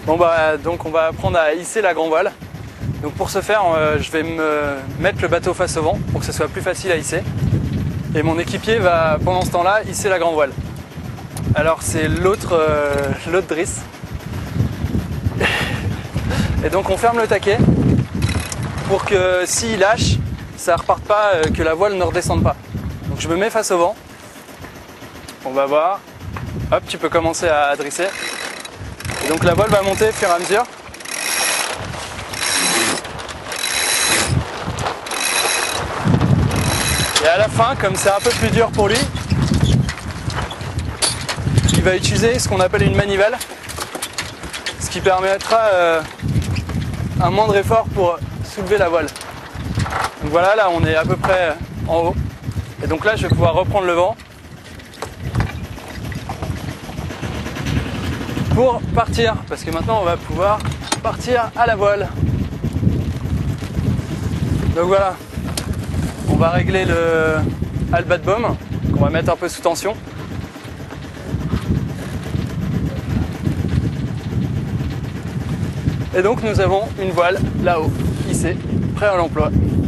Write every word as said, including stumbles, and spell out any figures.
Bon bah donc on va apprendre à hisser la grand voile. Donc pour ce faire, euh, je vais me mettre le bateau face au vent pour que ce soit plus facile à hisser. Et mon équipier va pendant ce temps-là hisser la grand voile. Alors c'est l'autre euh, l'autre drisse. Et donc on ferme le taquet pour que s'il lâche, ça ne reparte pas, euh, que la voile ne redescende pas. Donc je me mets face au vent. On va voir. Hop, tu peux commencer à drisser. Et donc la voile va monter au fur et à mesure. Et à la fin, comme c'est un peu plus dur pour lui, il va utiliser ce qu'on appelle une manivelle, ce qui permettra euh, un moindre effort pour soulever la voile. Donc voilà, là on est à peu près en haut. Et donc là je vais pouvoir reprendre le vent pour partir, parce que maintenant on va pouvoir partir à la voile. Donc voilà, on va régler le Albat Baume, qu'on va mettre un peu sous tension. Et donc nous avons une voile là-haut, hissée, prêt à l'emploi.